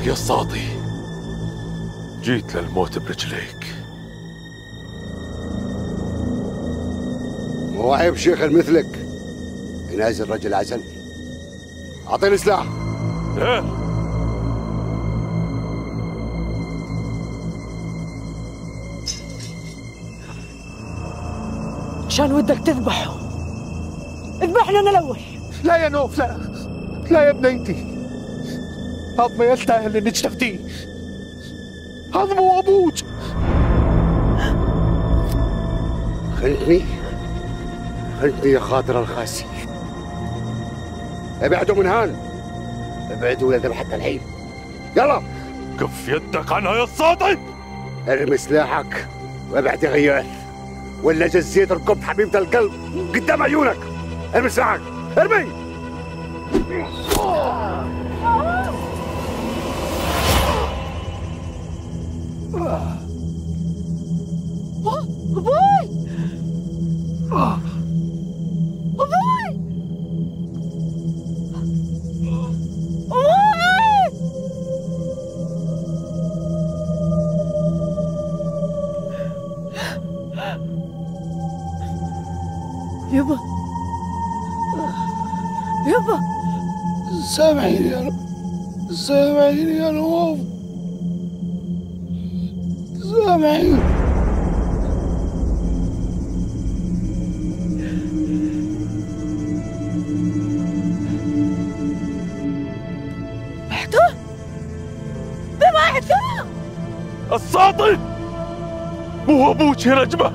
لك يا الساطي، جيت للموت برجليك. مو عيب شيخ مثلك ينازل رجل عسل. اعطيني سلاح. ايه عشان ودك تذبحه، اذبحنا انا الاول. لا يا نوف، لا لا يا بنيتي، هذا ما يستاهل انك تفتيه. هذا مو ابوك. خنتني يا خاطر الخاسي. ابعدوا من هان، ابعدوا يا ذبح حتى الحين. يلا كف يدك عنها يا الساطي. ارمي سلاحك وابعد يا غياث، ولا جزيت ركبت حبيبة القلب قدام عيونك. ارمي سلاحك، ارمي. أبوي! أبوي! يابا يابا، سامحيني يا سامحيني يا نواف، سامحيني. محتوى بمحتوى الساطي مو ابوك يا نجمة،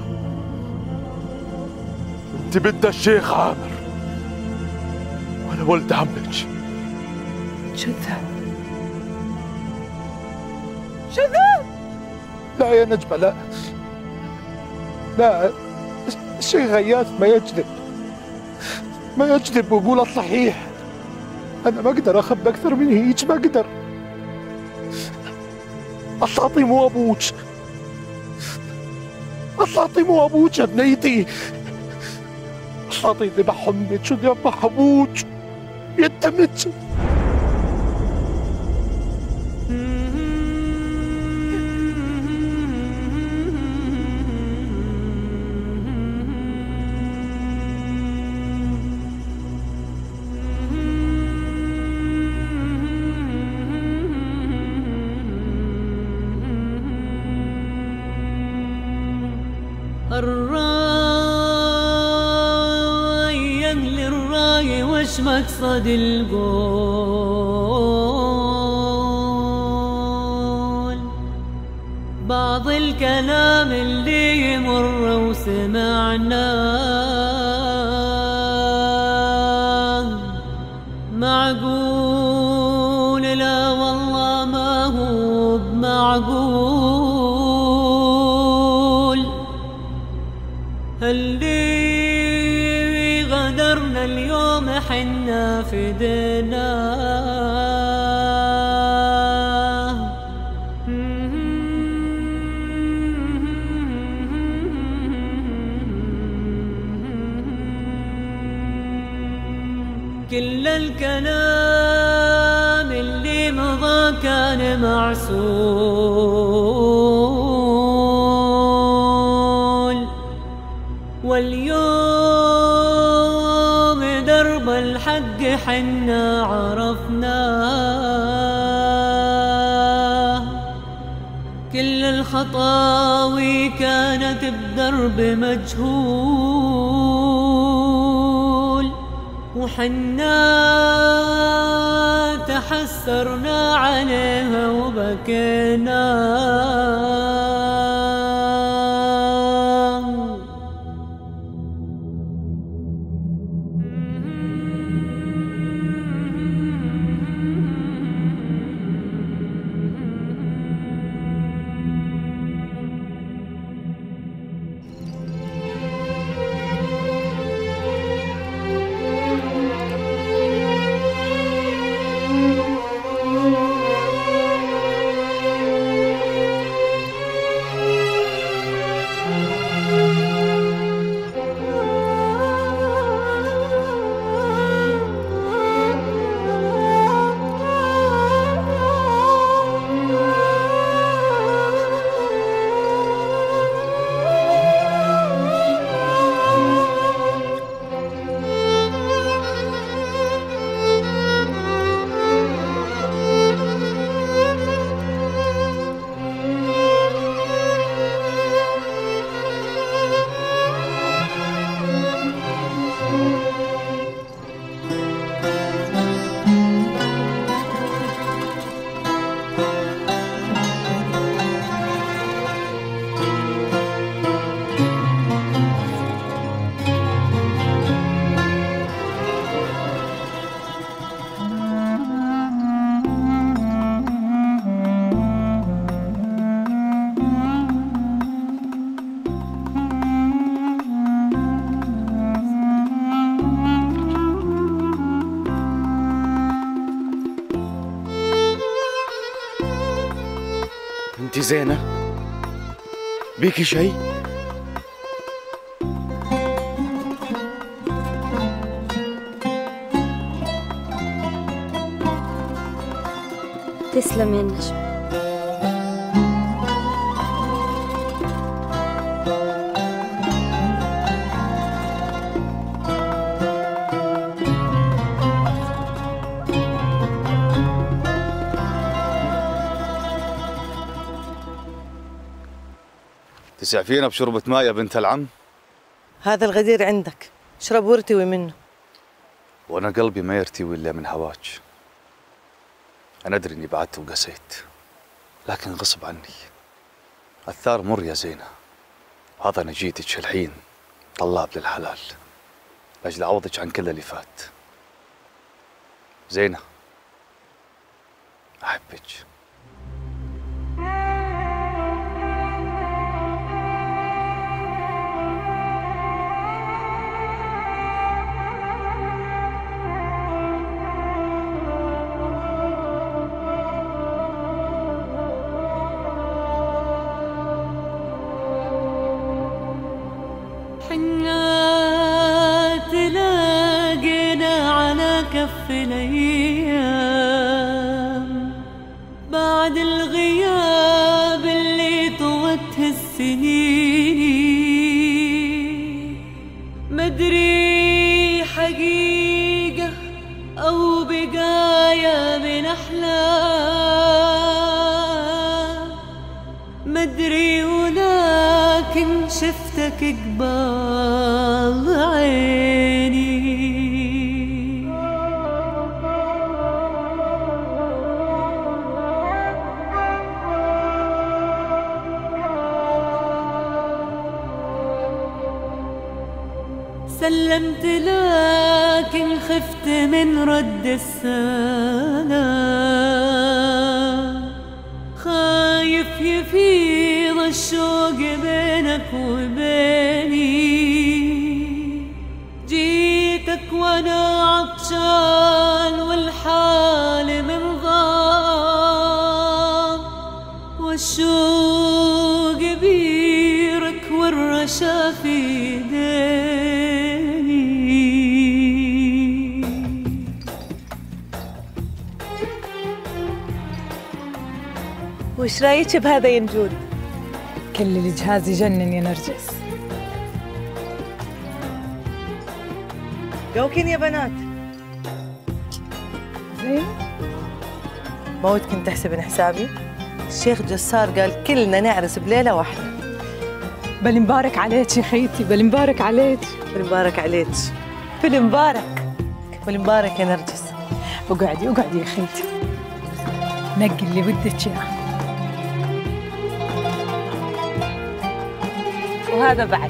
انت بنت الشيخ عامر وانا ولد عمك. شذاب. لا يا نجمة، لا لا، الشيخ غياث ما يكذب ويقول الصحيح. أنا ما أقدر أخبي أكثر من هيك، ما أقدر. الساطي مو أبوك، الساطي مو أبوك يا بنيتي. الساطي ذبح أمك وذبح أبوك يتمك. الراي للراي وش مقصد القول؟ بعض الكلام اللي يمر وسمعناه معقول؟ لا والله ما هو بمعقول. اللي غدرنا اليوم حنا فديناه. كل الكلام اللي مضى كان معسول، واليوم درب الحق حنا عرفناه. كل الخطاوي كانت بدرب مجهول، وحنا تحسرنا عليها وبكينا. زينة؟ بيكي شيء؟ تسلم يا النجم. تسعفينا بشربة ماء يا بنت العم؟ هذا الغدير عندك، اشرب وارتوي منه. وأنا قلبي ما يرتوي إلا من هواك. أنا أدري إني بعدت وقسيت، لكن غصب عني. الثار مر يا زينة، هذا أنا جيتك الحين طلاب للحلال لأجل أعوضك عن كل اللي فات. زينة أحبك. كف الأيام بعد الغياب اللي طوته السنين، مدري حقيقة أو بقايا من أحلام، مدري ولكن شفتك قبال عيني. سلمت لكن خفت من رد السلام، خايف يفيض الشوق بينك وبيني. جيتك وانا عطشان والحال من ضام، والشوق بيرك والرشا في ايديك. وش رايك بهذا يا نجود؟ كل الجهاز يجنن يا نرجس. جوكين يا بنات. زين؟ ما ودكن تحسبن حسابي؟ الشيخ جسار قال كلنا نعرس بليلة واحدة. بل مبارك عليك يا خيتي، بل مبارك عليك. بل مبارك عليك. بل مبارك. بل مبارك يا نرجس. اقعدي اقعدي يا خيتي، نقي اللي بدك اياه. وهذا بعد.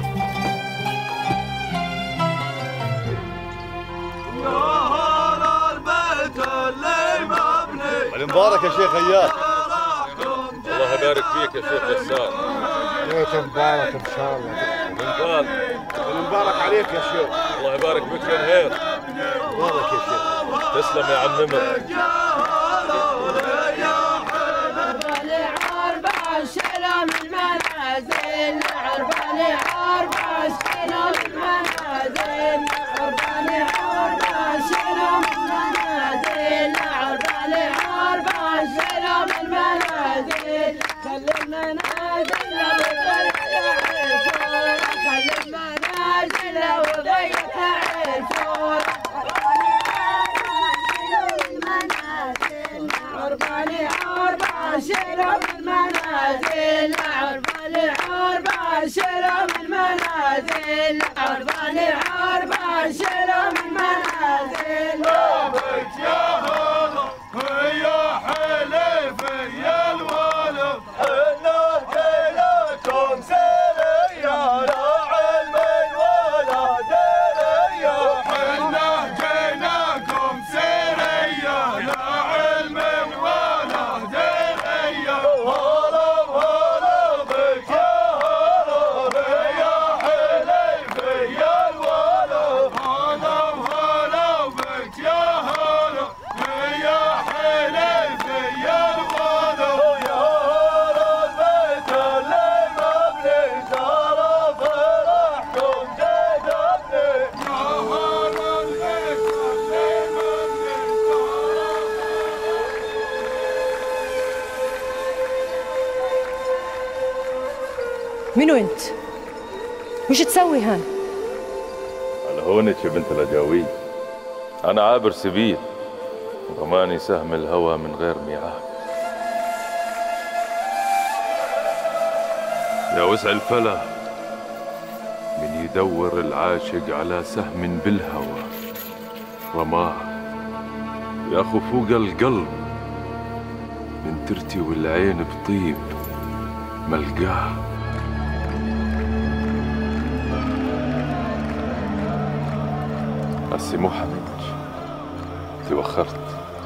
مبارك يا شيخ اياد. الله يبارك فيك يا شيخ جسار. بيت مبارك ان شاء الله. مبارك عليك يا شيخ. الله يبارك بك يا نهير. مبارك يا شيخ. تسلم يا عم نمر. سلام المنازل عرباني عربا سلام المنازل عرباني عربا سلام المنازل عرباني عربا سلام المنازل خلي المنازل وضيع الفور خلي المنازل وضيع الفور عرباني عربا سلام المنازل عرباني عربا سلام المنازل عرباني عربا سلام المنازل. بابك يا هلا يا حليف يا الولد حنا جيناكم سريا لا علم ولا دريا حنا جيناكم سريا لا علم ولا دريا. هلا هلا بك يا هلا يا حليف يا الولد هلا هلا بك يا منو انت؟ وش تسوي هان؟ على هونك يا بنت الأجاويد، أنا عابر سبيل ورماني سهم الهوى من غير ميعاد. يا وسع الفلا من يدور العاشق على سهم بالهوى رماه، يا أخو فوق القلب من ترتوي العين بطيب ملقاه. هسي مو حميج، توخرت.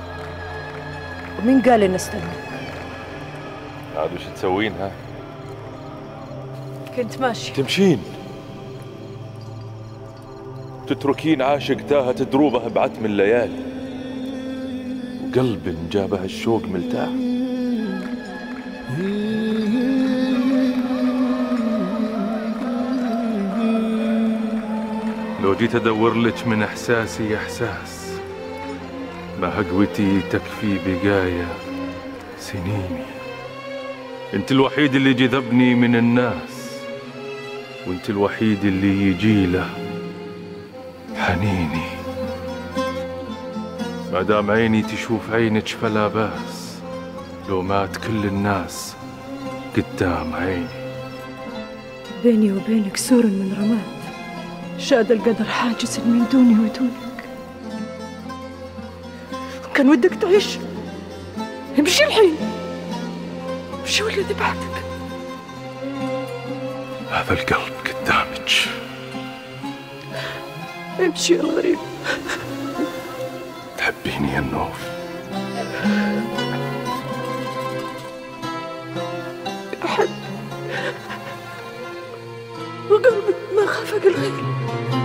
ومين قال اني استنى؟ عاد وش تسوين ها؟ كنت ماشي. تمشين تتركين عاشق تاهت دروبه بعتم الليالي، وقلب جابه الشوق ملتاح. لو جيت ادور لك من احساسي احساس، ما هقوتي تكفي بقايا سنيني. انت الوحيد اللي جذبني من الناس، وانت الوحيد اللي يجي له حنيني. ما دام عيني تشوف عينك فلا باس، لو مات كل الناس قدام عيني. بيني وبينك سور من رماد، شاد القدر حاجز من دوني ودونك. كان ودك تعيش، امشي الحين، امشي والذي بعدك. هذا القلب قدامك، امشي يا غريب. تحبيني يا النوف؟ أحب، وقلبك ما خافك الغير.